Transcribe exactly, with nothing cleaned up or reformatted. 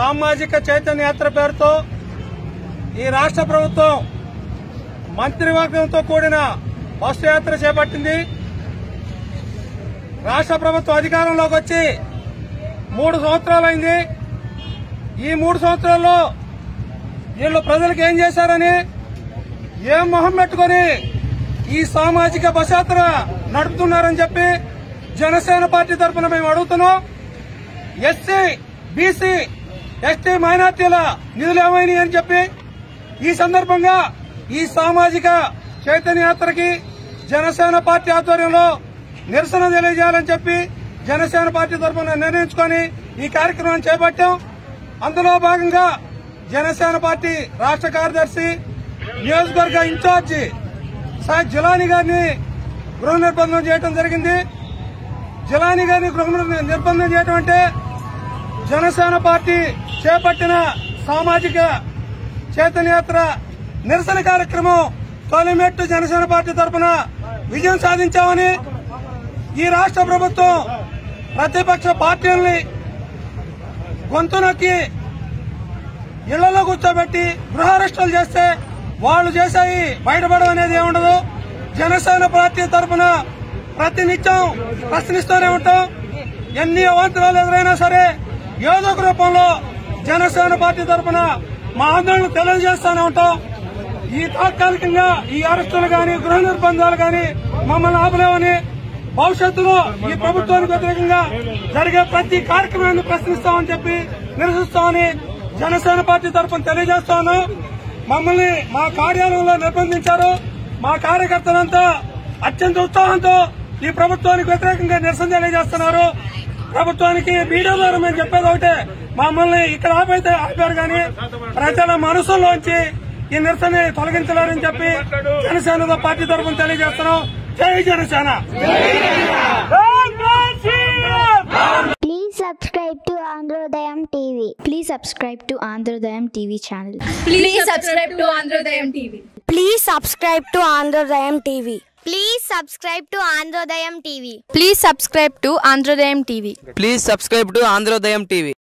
సామాజిక చైతన్య యాత్ర పేరుతో ఈ రాష్ట్ర ప్రభుత్వం మంత్రివర్గంతో కూడిన బస్సు యాత్ర చేపట్టింది. రాష్ట్ర ప్రభుత్వం అధికారంలోకి వచ్చి మూడు సంవత్సరాలైంది. ఈ మూడు సంవత్సరాల్లో వీళ్ళు ప్రజలకు ఏం చేశారని, ఏం మొహం పెట్టుకుని ఈ సామాజిక బస్ యాత్ర నడుపుతున్నారని చెప్పి జనసేన పార్టీ తరఫున మేము అడుగుతున్నాం. ఎస్సీ, బీసీ, ఎస్టీ మైనార్టీల నిధులు ఏమైనాయి అని చెప్పి ఈ సందర్భంగా ఈ సామాజిక చైతన్య యాత్రకి జనసేన పార్టీ ఆధ్వర్యంలో నిరసన తెలియజేయాలని చెప్పి జనసేన పార్టీ తరఫున నిర్ణయించుకుని ఈ కార్యక్రమాన్ని చేపట్టాం. అందులో భాగంగా జనసేన పార్టీ రాష్ట్ర కార్యదర్శి, నియోజకవర్గ ఇన్ఛార్జి సాయి జిలానీ గారిని గృహ నిర్బంధం చేయడం జరిగింది. జిలానీ గారిని గృహ నిర్బంధం చేయడం అంటే జనసేన పార్టీ చేపట్టిన సామాజిక చైతన్య యాత్ర నిరసన కార్యక్రమం తొలిమెట్టు జనసేన పార్టీ తరఫున విజయం సాధించామని, ఈ రాష్ట్ర ప్రభుత్వం ప్రతిపక్ష పార్టీలని గొంతు నొక్కి ఇళ్లలో కూర్చోబెట్టి గృహారెస్టులు చేస్తే వాళ్ళు చేసాయి బయటపడడం అనేది ఏముండదు. జనసేన పార్టీ తరఫున ప్రతినిత్యం ప్రశ్నిస్తూనే ఉంటాం. ఎన్ని అవాంతరాలు ఎదురైనా సరే ఏదో ఒక రూపంలో జనసేన పార్టీ తరఫున మా ఆందోళన తెలియజేస్తూనే ఉంటాం. ఈ తాత్కాలికంగా ఈ అరెస్టులు గాని గృహ నిర్బంధాలు గాని మమ్మల్ని ఆపలేవని, భవిష్యత్తులో ఈ ప్రభుత్వానికి వ్యతిరేకంగా జరిగే ప్రతి కార్యక్రమాన్ని ప్రశ్నిస్తామని చెప్పి నిరసిస్తామని జనసేన పార్టీ తరఫున తెలియజేస్తాను. మమ్మల్ని మా కార్యాలయంలో నిర్బంధించారు. మా కార్యకర్తలంతా అత్యంత ఉత్సాహంతో ఈ ప్రభుత్వానికి వ్యతిరేకంగా నిరసన తెలియజేస్తున్నారు. ప్రభుత్వానికి మీడియా ద్వారా మేము చెప్పేది ఒకటే, మమ్మల్ని ఇక్కడ ఆపైతే ఆపారు కానీ ప్రజల మనసుల్లోంచి ఈ నిరసన తొలగించలేరని చెప్పి జనసేన పార్టీ తరఫున తెలియజేస్తున్నాం. జై Janasena. Please subscribe to Andhrodayam T V. Please subscribe to Andhrodayam T V channel. Please subscribe to Andhrodayam T V. Please subscribe to Andhrodayam T V. Please subscribe to Andhrodayam T V. Please subscribe to Andhrodayam T V. Please subscribe to Andhrodayam T V.